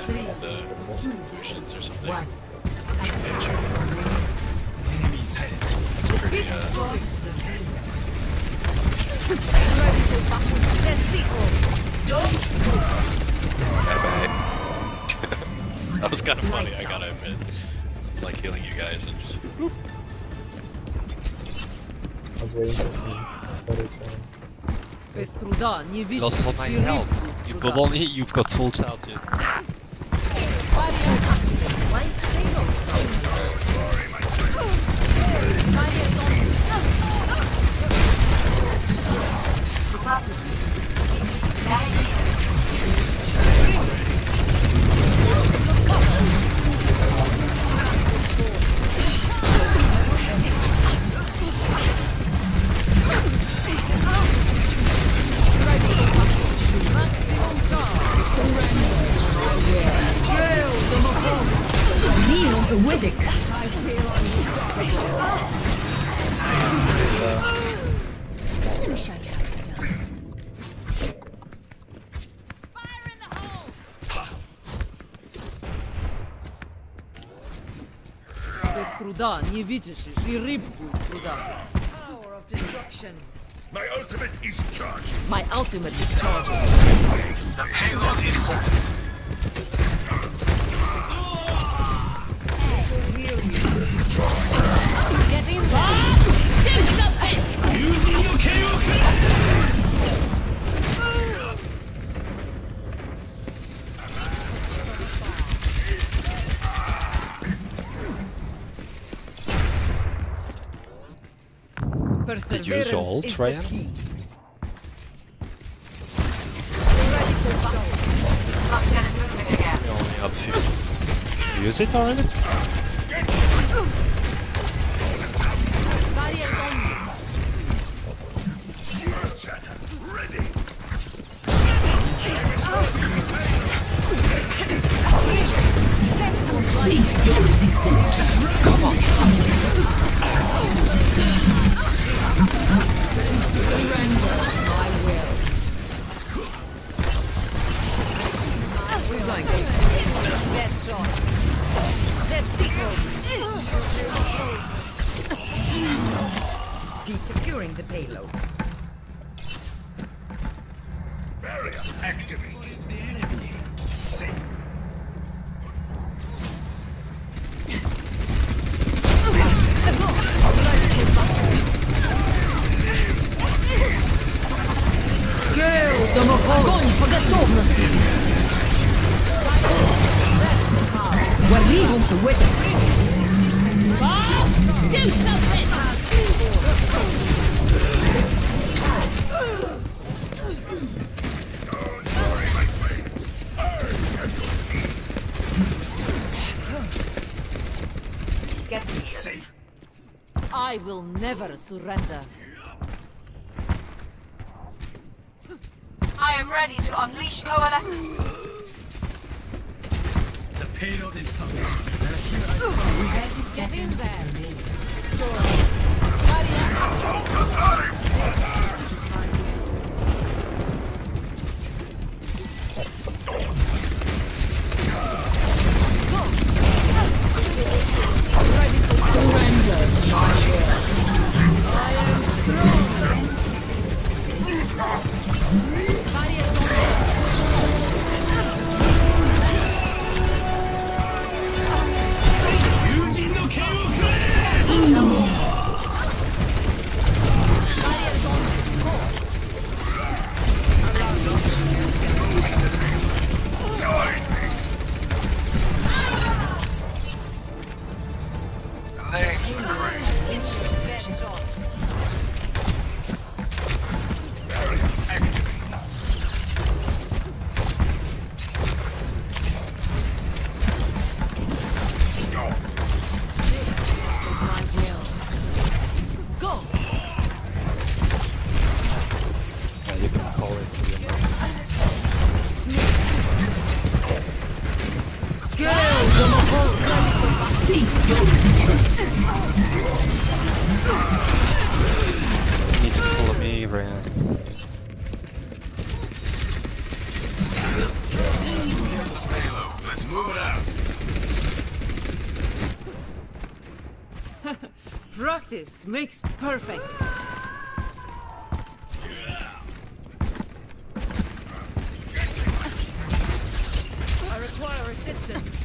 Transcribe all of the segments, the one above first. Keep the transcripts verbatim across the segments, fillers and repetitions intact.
the versions or something. Enemy sighted. It's pretty, uh... Bye-bye. That was kind of funny, I gotta admit. Like healing you guys and just... Whoop. I was waiting to see. You lost all nine health. You got only, you've got full charge yet. Труда не видишь, и рыбку из труда. Power of destruction. My ultimate is charged. My ultimate is charged. The payload is full. Get in there. Do something. Using your K O. Did you use your ult, Ryan? You only up fifty. Did you use it already? Cease your resistance. Come on. Surrender to my will. We're going to best shot. Let's keep securing the payload. Barrier activated. The enemy. Safe. Огонь по готовности! Вали в это! Do something! Get me safe. I will never surrender. I am ready to unleash coalescence. The payload is stuck. Get in there. Surrender to my will. I am strong. Cease your resistance. You need to follow me, Ryan. Payload, let's Practice makes perfect. I require assistance.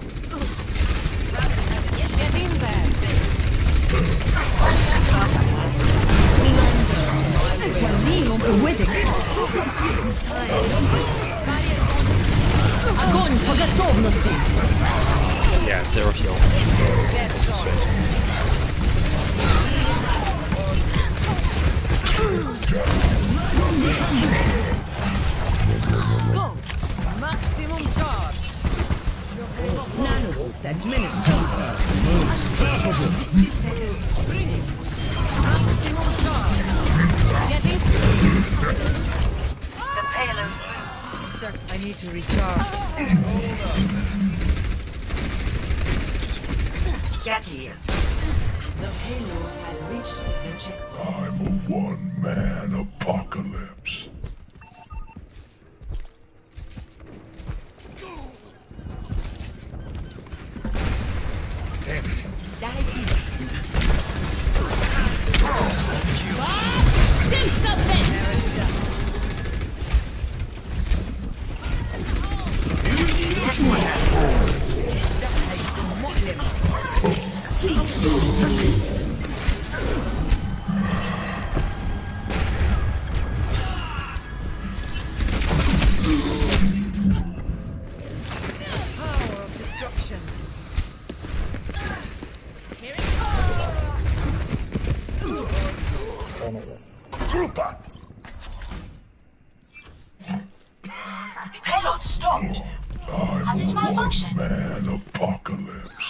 Get in there. Огонь по готовности. Yeah, zero heal. Go. Maximum charge. Nano boost administered. Maximum charge. Get in. The payload. Sir, I need to recharge. Get here. The payload has reached the checkpoint. I'm a one-man apocalypse. Damn it. Do something! Power of destruction. Here it Group up. The payload stopped. Has it I'm a malfunctioned? one-man apocalypse.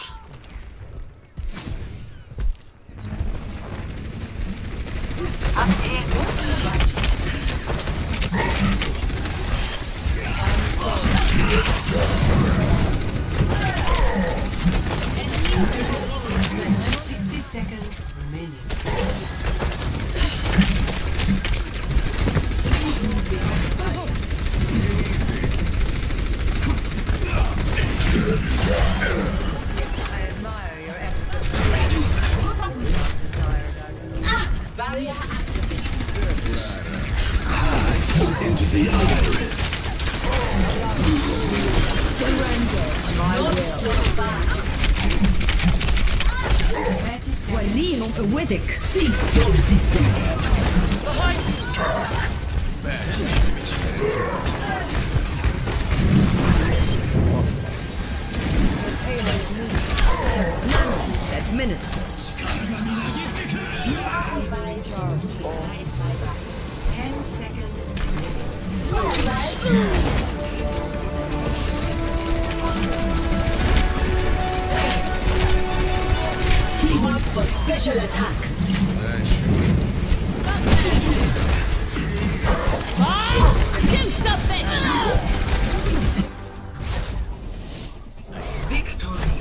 I'm seeing sixty seconds remaining. I admire your effort. Barrier Into the iris. surrender to my will. Walino Awedic, cease your resistance. Administered. Ten seconds. Team up for special attack. Do something! Victory.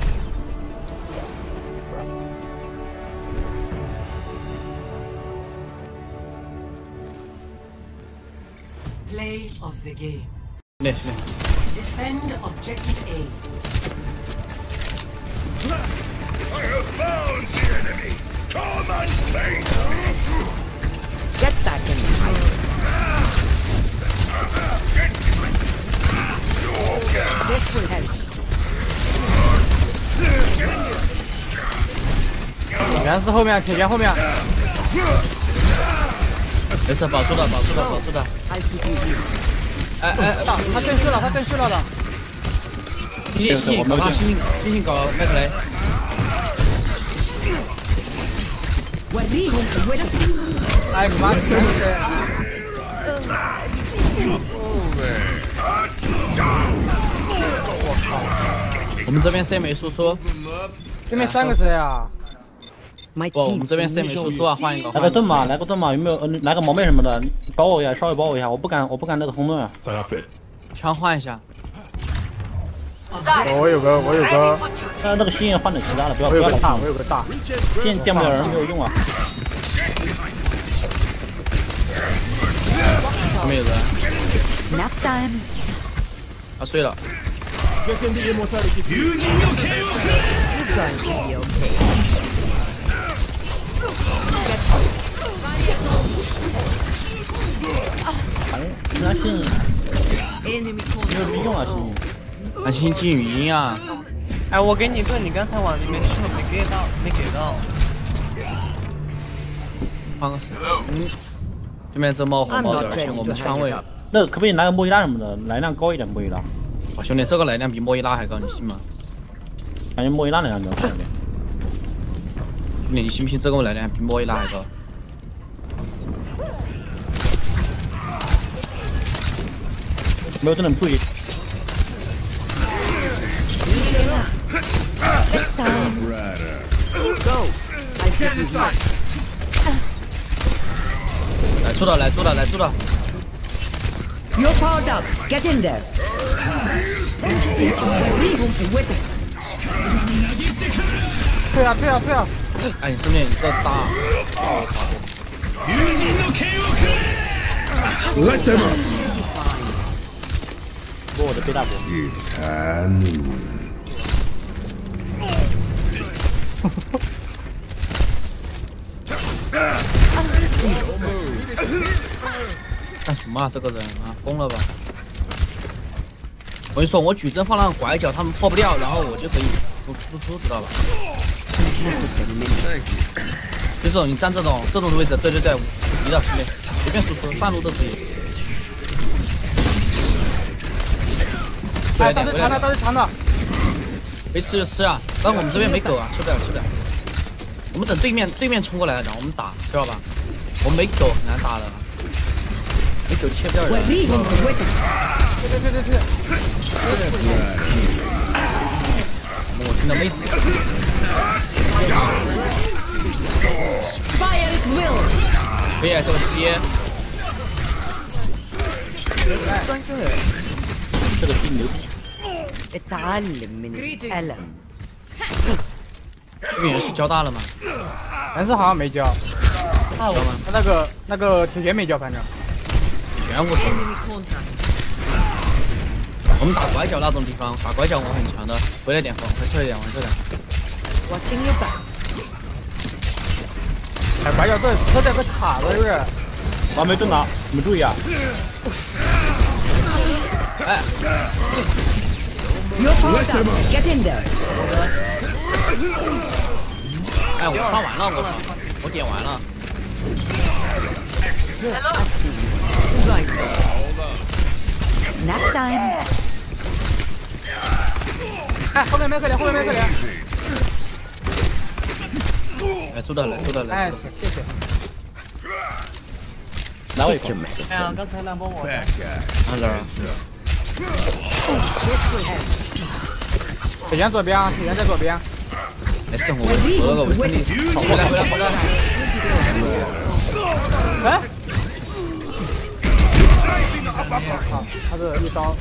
Play of the game. Defend objective A. I have found the enemy. Come and face me. Get back in the fight. This will help. 杨四后面，铁拳后面。没事，保住的，保住的，保住的。哎哎，他震虚了，他震虚了的。星星星搞他，星星星星搞麦克雷。哎，你妈真是！我们这边 C 没输出，对面三个 C 啊。不，我们这边 C 没输出啊，换一个。 来个盾嘛，来个盾嘛，有没有？嗯，来个毛妹什么的，保我一下，稍微保我一下，我不敢，我不敢那个红盾啊。 枪换一下。 我有个，我有个， 那那个心换点其他的，不要不要老怕， 我有个大， 见见不了人没有用啊。 没有人。 Nap time. 他睡了。 友人の剣をくれ。 You're going to be okay. 哎，那信 Enemy 没有 corner. 屁用啊，信。 安心进语音啊！ 哎，我给你盾，你刚才往里面去了，没给到，没给到。 放个手，嗯，对面这猫红包点，我们枪位。 那可不可以拿个莫伊拉什么的，奶量高一点莫伊拉？ 哇，兄弟，这个奶量比莫伊拉还高，你信吗？ 感觉莫伊拉奶量比较高一点。 兄弟，你信不信这个奶量比莫伊拉还高？ 没有这能注意。 Go. I give you time. 来出的，来出的，来出的。 You're powered up. Get in there. Leave with it. 退啊退啊退啊！哎，你兄弟，你这大。 Let them up. 不过我的背大波。 It's Hanu. 干什么啊？这个人啊，疯了吧！我跟你说，我矩阵放那个拐角，他们破不掉，然后我就可以输输出，知道吧？就这种你站这种这种位置，对对对，离了兄弟，随便输出，半路都可以。哎，当时长的，当时长的，没吃就吃啊！但我们这边没狗啊，吃不了吃不了。我们等对面对面冲过来，然后我们打，知道吧？我们没狗很难打的。 没狗切不掉人。对对对对对。我听到妹子。 Fire at will. 可以啊，这个接。 这个兵牛逼。 اتعلم من الألم. 这边是交大了吗？ 但是好像没交。 交吗？ 他那个那个铁拳没交，反正。 全部冲！我们打拐角那种地方，打拐角我很强的，回来点风，回撤一点，回撤点。 Watching your back. 哎，拐角这这这个卡了是不是？ 我没蹲到，你们注意啊！ 哎 You're powered up. Get in there. 哎，我刷完了，我操，我点完了。 Right. Nap time. 哎，后面没可怜，后面没可怜。 来，出的来，出的来。 哎，谢谢。 拿我一口。 哎呀，刚才蓝帮我。 哪这儿？ 铁拳左边啊，铁拳在左边。 没事，我我那个维生力。回来回来回来。 哎。 好，他这一刀，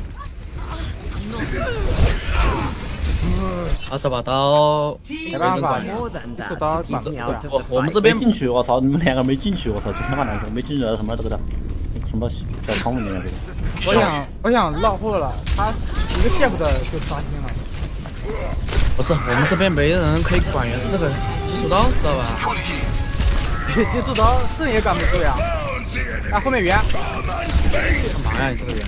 他这把刀没办法， More than 这 that. 刀 to keep me out of 我 the 我们 fight. 这边没进去，我操！你们两个没进去，我操！这他妈难受，没进去什么这个的，什么小仓里面这个。 我想我想绕后了，他一个 shift 就刷新了。 不是，我们这边没人可以管原四个技术刀，知道吧？ 技术刀盾也管不住呀。哎，后面圆。 干嘛呀？你这个人？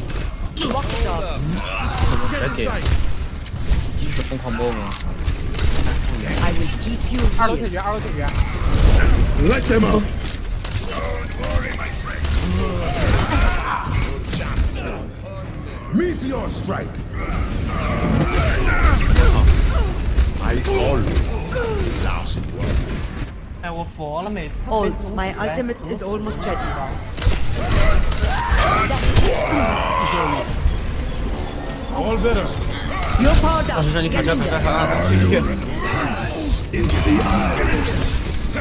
别给，继续疯狂摸摸。 I will keep you 二楼 here. 铁拳，二楼铁拳。 Let them up. Meteor strike. I always last one. 哎，我佛了，每次。 Ults, my ultimate is almost ready. All better. You're powered 老 up. 师说你卡 Get 车 in 卡车 there. 卡车，去去去。 Into the iris.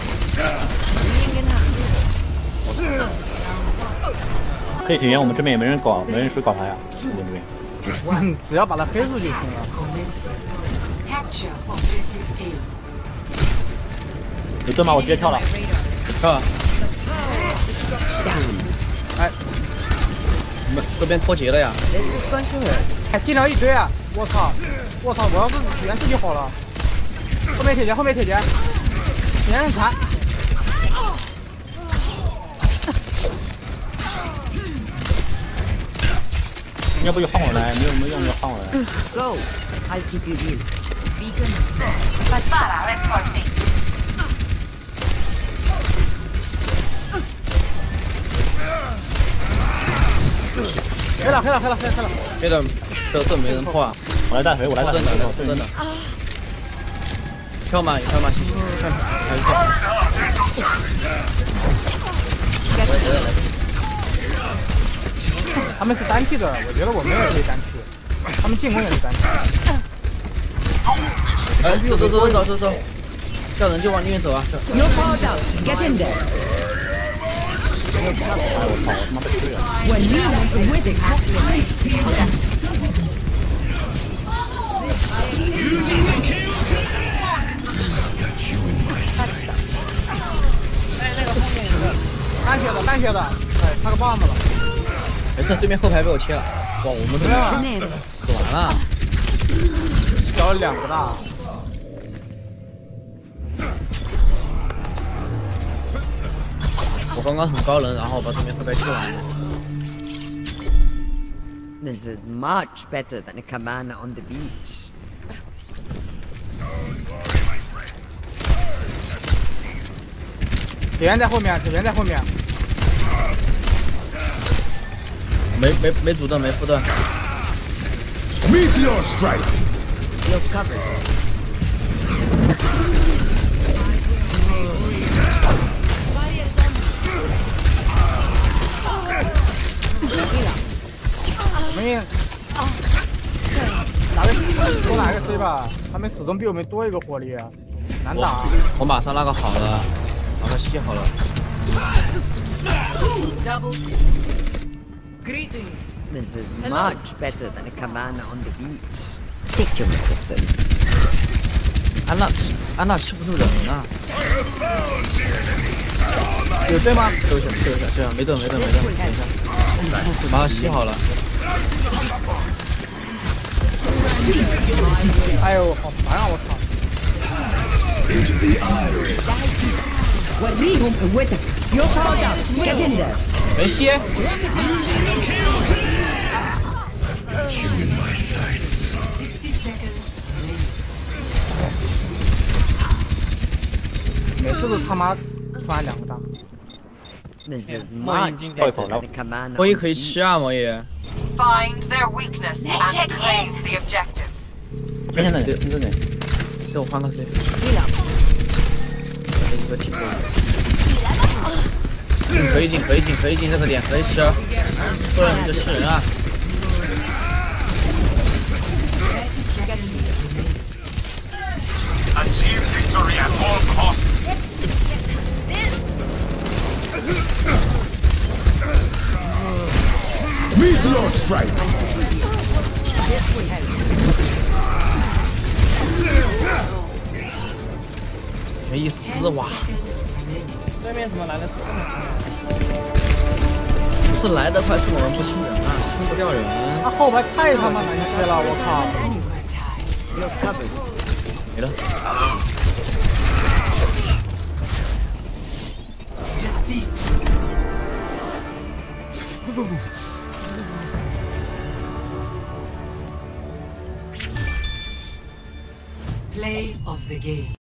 可以体验，我们这边也没人搞，没人去搞他呀，我们这边。 嗯，只要把他黑住就行了。 Capture objective A. 有盾吗？我直接跳了。 跳了。哎，你们这边脱节了呀？ Let's respond to her. 哎，进了一堆啊！我操！我操！我要是铁拳自己好了。后面铁拳，后面铁拳，铁拳很残。 要不就换我来，没有没有用就换我来。 Go. I'll keep you healed. Beacon. 黑了黑了黑了黑了黑了！ 别的这这没人破啊！ 我来带回，我来带回， 真的对真的。跳吗？跳吗？跳跳，还是跳？ 他们是单体的，我觉得我们也可以单体，他们进攻也是单体。 哎，走走走走走走，叫人就往里面走啊！ You're powered out. Get in there. 哎我操，我他妈被追了。 When you want with it, Got you in my sights. 单血的单血的，哎，插个棒子了。 没事，对面后排被我切了。哇，我们这边死完了。 交了两个大。 我刚刚很高冷，然后把对面后排切完了。 This is much better than a cabana on the beach. 铁员在后面，铁员在后面。 没没没主盾，没副盾。 Meteor strike. You're covered. 我们打个多拿个 C 吧，他们始终比我们多一个火力，难打。 我马上那个好了，把它吸好了。 Greetings. This is much better than a cabana on the beach. Take your medicine. 安娜吃安娜吃不住人啊！ 有对吗？ 救一下，救一下，救一下，没盾，没盾，没盾，等一下，把它吸好了。 哎呦，好烦啊！我操！ Into the iris. What we home with it. You're powered out. Get in there. 没吸。 I've got you in my sights. Sixty seconds. 每次都他妈突然两个大。 This is much better than a cabana. 莫伊可以吃啊，莫伊。 Find their weakness and claim the objective. 现在呢？现在呢？ 给我换个 C。 一个体步。可以进，可以进，可以进这个点，可以吃。不然你就吃人啊！ Achieve victory at all costs. Meteor strike. 没意思哇！ 对面怎么来的这么不是来得快，是我们不清人啊，清不掉人。 他后排太他妈难切了，我靠！ You're covered. 没了。 Play of the game.